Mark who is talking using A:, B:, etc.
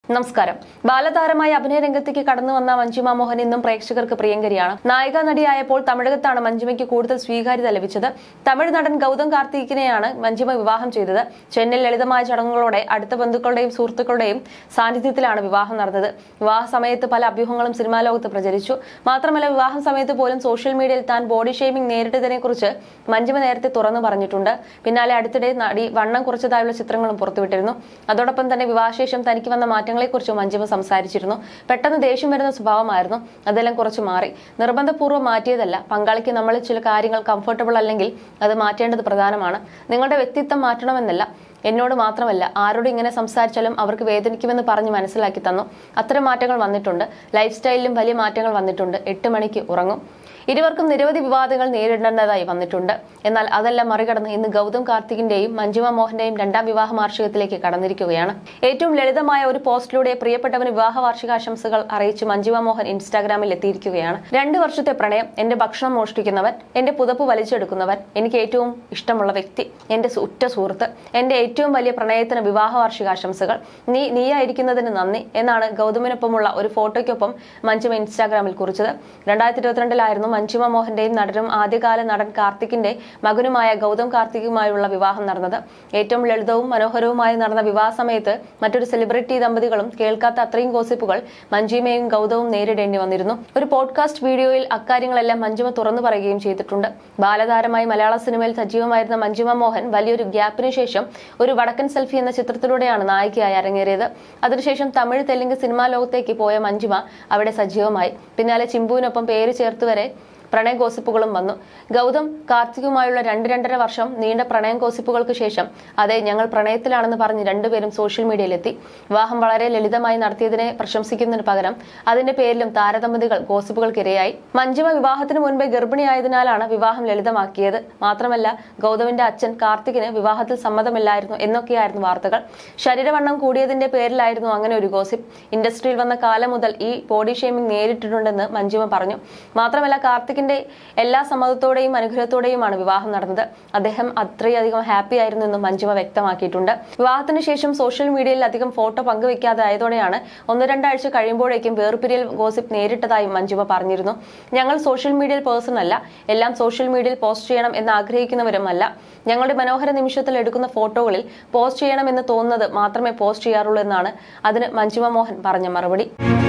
A: നമസ്കാരം. ബാലതാരമായി അഭിനയ രംഗത്തേക്ക് കടന്നു വന്ന മഞ്ജിമ മോഹൻ ഇന്നും പ്രേക്ഷകർക്ക് പ്രിയങ്കരിയാണ്. നായികാ നടിയായപ്പോൾ തമിഴകത്താണ് മഞ്ജിമയ്ക്ക് കൂടുതൽ സ്വീകാര്യത ലഭിച്ചത്. തമിഴ് നടൻ ഗൗതം കാർത്തികിനെയാണ് മഞ്ജിമ വിവാഹം ചെയ്തത്. ചെന്നൈയിൽ ലളിതമായ ചടങ്ങുകളോടെ അടുത്ത ബന്ധുക്കളുടെയും സുഹൃത്തുക്കളുടെയും സാന്നിധ്യത്തിലാണ് വിവാഹം നടന്നത്. വിവാഹ സമയത്ത് പല അഭ്യൂഹങ്ങളും സിനിമാ ലോകത്ത് പ്രചരിച്ചു. മാത്രമല്ല, വിവാഹം സമയത്ത് പോലും സോഷ്യൽ മീഡിയയിൽ താൻ ബോഡി ഷെയ്മിംഗ് നേരിട്ടതിനെക്കുറിച്ച് മഞ്ജിമ നേരത്തെ തുറന്നു പറഞ്ഞിട്ടുണ്ട്. പിന്നാലെ അടുത്തിടെ നടി വണ്ണം കുറച്ചതായുള്ള ചിത്രങ്ങളും പുറത്തുവിട്ടിരുന്നു. അതോടൊപ്പം തന്നെ വിവാഹശേഷം തനിക്ക് വന്ന മാറ്റങ്ങളെക്കുറിച്ച് മഞ്ജിമ സംസാരിച്ചിരുന്നു. പെട്ടെന്ന് ദേഷ്യം വരുന്ന സ്വഭാവമായിരുന്നു. അതെല്ലാം കുറച്ച് മാറി. നിർബന്ധപൂർവ്വം മാറ്റിയതല്ല. പങ്കാളിക്ക് നമ്മളിൽ ചില കാര്യങ്ങൾ കംഫർട്ടബിൾ അല്ലെങ്കിൽ അത് മാറ്റേണ്ടത് പ്രധാനമാണ്. നിങ്ങളുടെ വ്യക്തിത്വം മാറ്റണമെന്നല്ല. എന്നോട് മാത്രമല്ല, ആരോട് ഇങ്ങനെ സംസാരിച്ചാലും അവർക്ക് വേദനിക്കുമെന്ന് പറഞ്ഞ് മനസ്സിലാക്കി തന്നു. അത്തരം മാറ്റങ്ങൾ വന്നിട്ടുണ്ട്. ലൈഫ് സ്റ്റൈലിലും വലിയ മാറ്റങ്ങൾ വന്നിട്ടുണ്ട്. 8 മണിക്ക് ഉറങ്ങും. ഇരുവർക്കും നിരവധി വിവാദങ്ങൾ നേരിടേണ്ടതായി വന്നിട്ടുണ്ട്. എന്നാൽ അതെല്ലാം മറികടന്ന് ഇന്ന് ഗൗതം കാർത്തികിന്റെയും മഞ്ജിമ മോഹന്റെയും 2ാം വിവാഹ വാർഷികത്തിലേക്ക് കടന്നിരിക്കുകയാണ്. ഏറ്റവും ലളിതമായ ഒരു പോസ്റ്റിലൂടെ പ്രിയപ്പെട്ടവന് വിവാഹ വാർഷികാശംസകൾ അറിയിച്ച് മഞ്ജിമ മോഹൻ ഇൻസ്റ്റാഗ്രാമിൽ എത്തിയിരിക്കുകയാണ്. 2 വർഷത്തെ പ്രണയം, എന്റെ ഭക്ഷണം മോഷ്ടിക്കുന്നവൻ, എന്റെ പുതപ്പ് വലിച്ചെടുക്കുന്നവൻ, എനിക്ക് ഏറ്റവും ഇഷ്ടമുള്ള വ്യക്തി, എന്റെ ഉറ്റ സുഹൃത്ത്, എന്റെ ഏറ്റവും വലിയ പ്രണയത്തിന് വിവാഹ വാർഷികാശംസകൾ, നീയായിരിക്കുന്നതിന് നന്ദി എന്നാണ് ഗൗതമിനൊപ്പമുള്ള ഒരു ഫോട്ടോയ്ക്കൊപ്പം മഞ്ജിമ ഇൻസ്റ്റാഗ്രാമിൽ കുറിച്ചത്. 2022-ലായിരുന്നു മഞ്ജിമ മോഹന്റെയും നടനും ആദ്യകാല നടൻ കാർത്തികിന്റെ മകനുമായ ഗൗതം കാർത്തികുമായുള്ള വിവാഹം നടന്നത്. ഏറ്റവും ലളിതവും മനോഹരവുമായി നടന്ന വിവാഹ സമയത്ത് മറ്റൊരു സെലിബ്രിറ്റി ദമ്പതികളും കേൾക്കാത്ത അത്രയും ഗോസിപ്പുകൾ മഞ്ജിമയും ഗൗതവും നേരിടേണ്ടി വന്നിരുന്നു. ഒരു പോഡ്കാസ്റ്റ് വീഡിയോയിൽ അക്കാര്യങ്ങളെല്ലാം മഞ്ജിമ തുറന്നു പറയുകയും ചെയ്തിട്ടുണ്ട്. ബാലതാരമായി മലയാള സിനിമയിൽ സജീവമായിരുന്ന മഞ്ജിമ മോഹൻ വലിയൊരു ഗ്യാപ്പിന് ശേഷം ഒരു വടക്കൻ സെൽഫി എന്ന ചിത്രത്തിലൂടെയാണ് നായികയായി അരങ്ങേറിയത്. അതിനുശേഷം തമിഴ് തെലുങ്ക് സിനിമാ ലോകത്തേക്ക് പോയ മഞ്ജിമ അവിടെ സജീവമായി. പിന്നാലെ ചിമ്പുവിനൊപ്പം പേര് ചേർത്തുവരെ പ്രണയ ഗോസിപ്പുകളും വന്നു. ഗൗതം കാർത്തികുമായുള്ള 2-2.5 വർഷം നീണ്ട പ്രണയ ഗോസിപ്പുകൾക്ക് ശേഷം അതെ, ഞങ്ങൾ പ്രണയത്തിലാണെന്ന് പറഞ്ഞ് രണ്ടുപേരും സോഷ്യൽ മീഡിയയിലെത്തി. വിവാഹം വളരെ ലളിതമായി നടത്തിയതിനെ പ്രശംസിക്കുന്നതിന് പകരം അതിന്റെ പേരിലും താരദമ്പതികൾ ഗോസിപ്പുകൾക്കിരയായി. മഞ്ജിമ വിവാഹത്തിന് മുൻപേ ഗർഭിണിയായതിനാലാണ് വിവാഹം ലളിതമാക്കിയത്. മാത്രമല്ല, ഗൗതമിന്റെ അച്ഛൻ കാർത്തികിന് വിവാഹത്തിൽ സമ്മതമില്ലായിരുന്നു എന്നൊക്കെയായിരുന്നു വാർത്തകൾ. ശരീരവണ്ണം കൂടിയതിന്റെ പേരിലായിരുന്നു അങ്ങനെ ഒരു ഗോസിപ്പ്. ഇൻഡസ്ട്രിയിൽ വന്ന കാലം മുതൽ ഈ ബോഡി ഷെയ്മിംഗ് നേരിട്ടിട്ടുണ്ടെന്ന് മഞ്ജിമ പറഞ്ഞു. മാത്രമല്ല, കാർത്തിക് എല്ലാ സമ്മതത്തോടെയും അനുഗ്രഹത്തോടെയുമാണ് വിവാഹം നടന്നത്. അദ്ദേഹം അത്രയധികം ഹാപ്പി ആയിരുന്നു എന്നും മഞ്ജിമ വ്യക്തമാക്കിയിട്ടുണ്ട്. വിവാഹത്തിന് ശേഷം സോഷ്യൽ മീഡിയയിൽ അധികം ഫോട്ടോ പങ്കുവെക്കാതെ ആയതോടെയാണ് 1-2 ആഴ്ച കഴിയുമ്പോഴേക്കും വേർപിരിയൽ ഗോസിപ്പ് നേരിട്ടതായും മഞ്ജിമ പറഞ്ഞിരുന്നു. ഞങ്ങൾ സോഷ്യൽ മീഡിയയിൽ പേഴ്സൺ അല്ല, എല്ലാം സോഷ്യൽ മീഡിയയിൽ പോസ്റ്റ് ചെയ്യണം എന്ന് ആഗ്രഹിക്കുന്നവരും അല്ല. ഞങ്ങളുടെ മനോഹര നിമിഷത്തിൽ എടുക്കുന്ന ഫോട്ടോകളിൽ പോസ്റ്റ് ചെയ്യണമെന്ന് തോന്നുന്നത് മാത്രമേ പോസ്റ്റ് ചെയ്യാറുള്ളൂ എന്നാണ് അതിന് മഞ്ജിമ മോഹൻ പറഞ്ഞ മറുപടി.